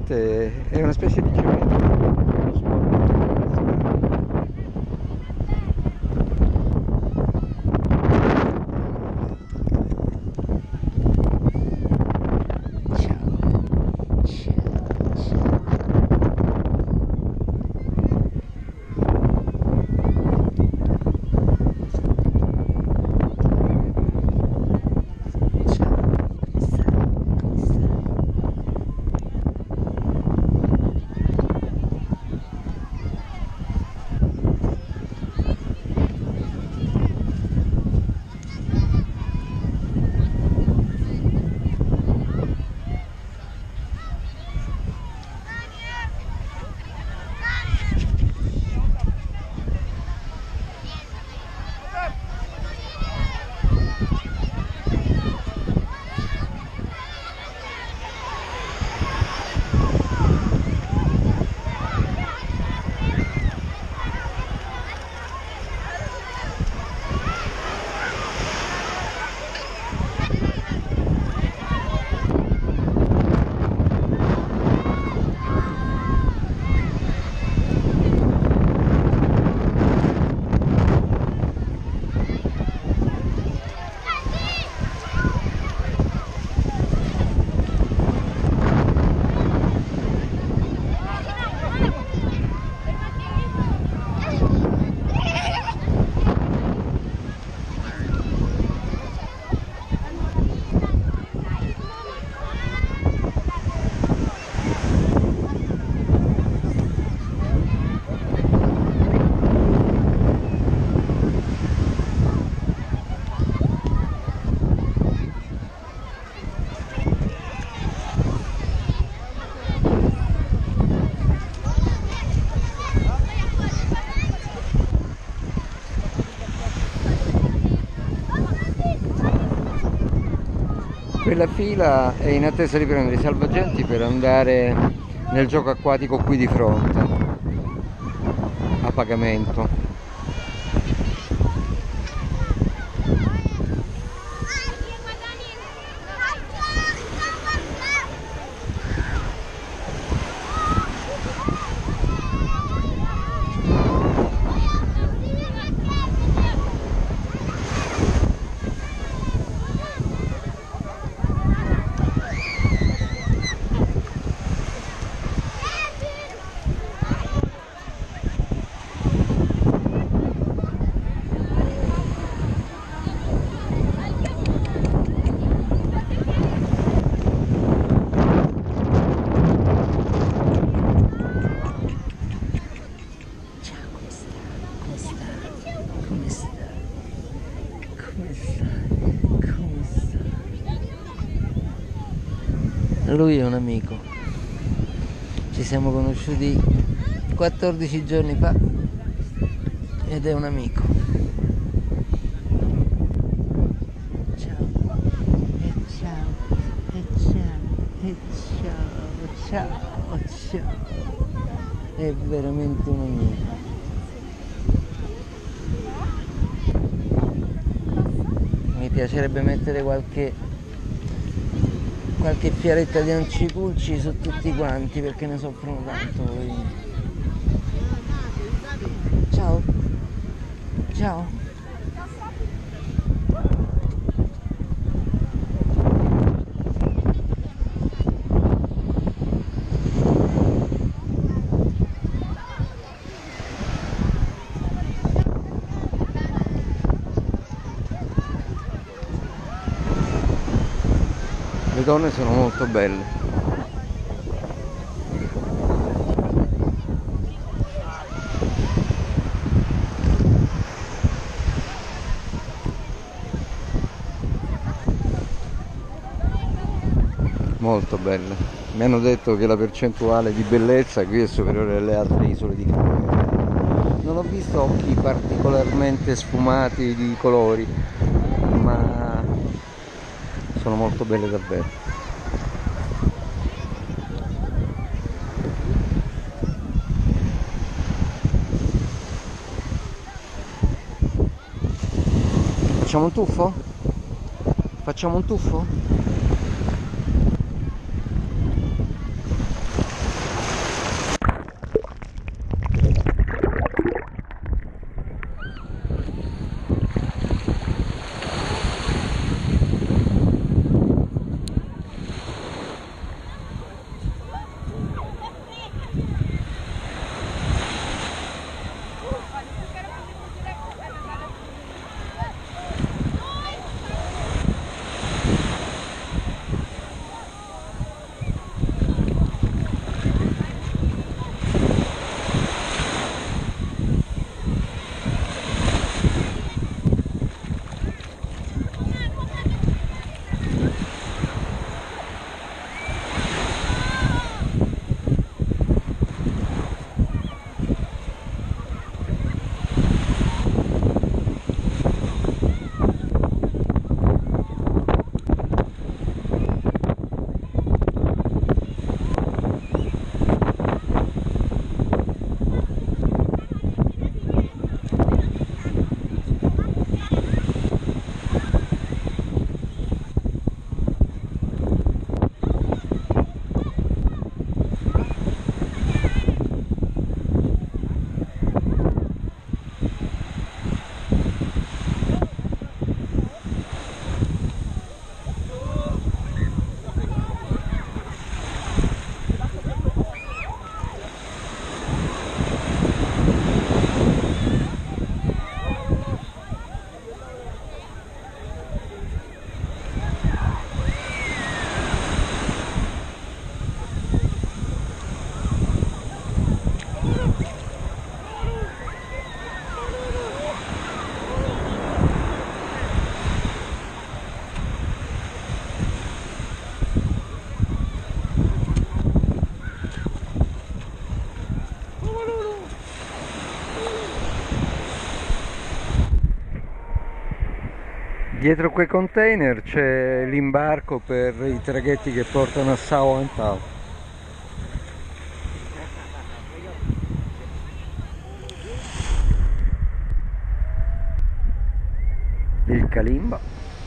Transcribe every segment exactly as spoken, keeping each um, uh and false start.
praticamente è una specie di cemento, uno sport. Quella fila è in attesa di prendere i salvagenti per andare nel gioco acquatico qui di fronte, a pagamento. Lui è un amico, ci siamo conosciuti quattordici giorni fa ed è un amico. Ciao, e ciao, e ciao, e ciao, ciao, ciao. È veramente un amico. Mi piacerebbe mettere qualche qualche fiaretta di ancipulci su tutti quanti perché ne soffrono tanto poi. Ciao, ciao. Le donne sono molto belle. Molto belle. Mi hanno detto che la percentuale di bellezza qui è superiore alle altre isole di Creta. Non ho visto occhi particolarmente sfumati di colori, ma sono molto belle davvero. Facciamo un tuffo? Facciamo un tuffo? Dietro quei container c'è l'imbarco per i traghetti che portano a Sao Antao. Il Kalimba.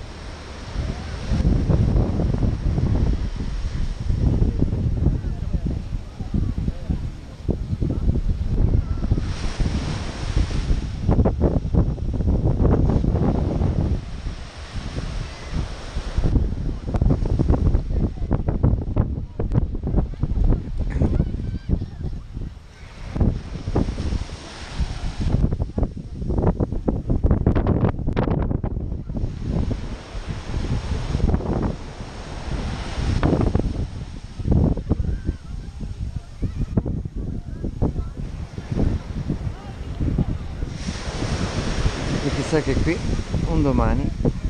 E chissà che qui un domani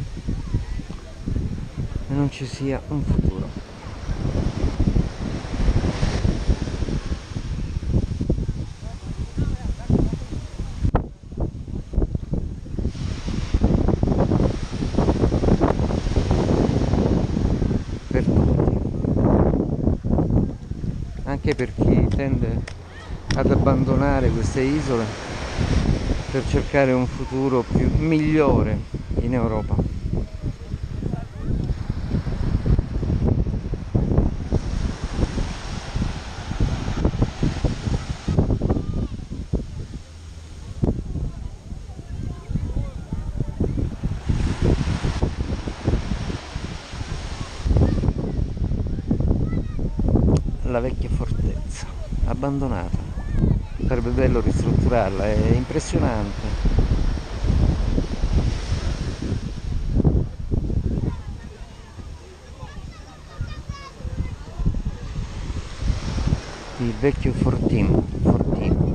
non ci sia un futuro. Per tutti, anche per chi tende ad abbandonare queste isole per cercare un futuro più migliore in Europa. La vecchia fortezza abbandonata, sarebbe bello ristrutturarla, è impressionante. Il vecchio fortino, fortino.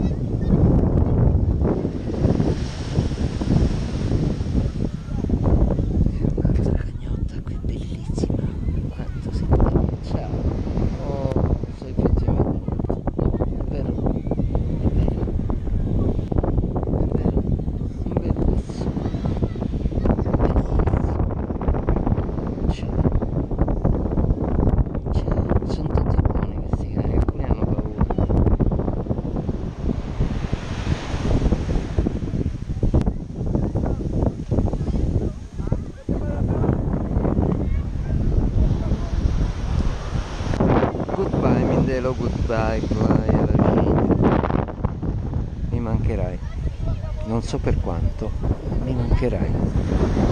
Un'altra cagnotta qui bellissima. Quanto si vede? Ciao. Oh, sei effettivamente. È vero, è vero, è vero. Bellissimo. Bellissimo. Ciao. Ciao. Sono tutti buoni questi cani, alcuni hanno paura. Goodbye Mindelo, goodbye, goodbye alla fine. Mi mancherai. Non so per quanto, mi mancherai.